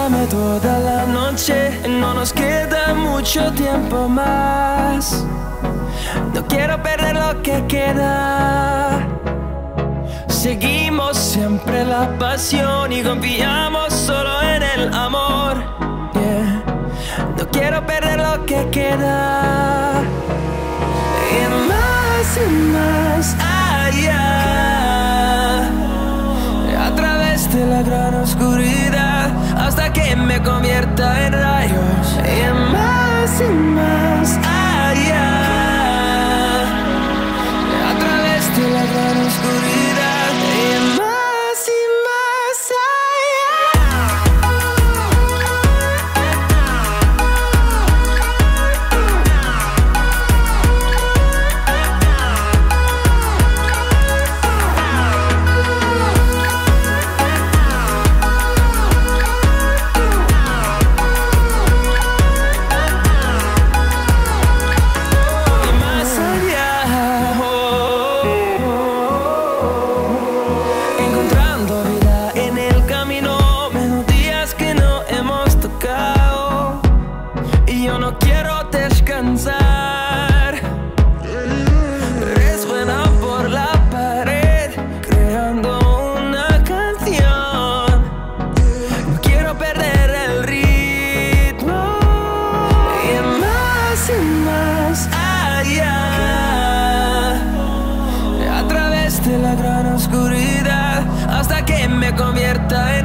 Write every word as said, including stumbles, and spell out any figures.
Dame toda la noche, no nos queda mucho tiempo más. No quiero perder lo que queda. Seguimos siempre la pasión y confiamos solo en el amor. Yeah. No quiero perder lo que queda. Y más y más allá, a través de la gran oscuridad, hasta que me convierta en rayos. Y más y más allá, a través de la gran oscuridad. Y más y más descansar. Resuena por la pared, creando una canción. No quiero perder el ritmo. Y más y más allá, a través de la gran oscuridad, hasta que me convierta en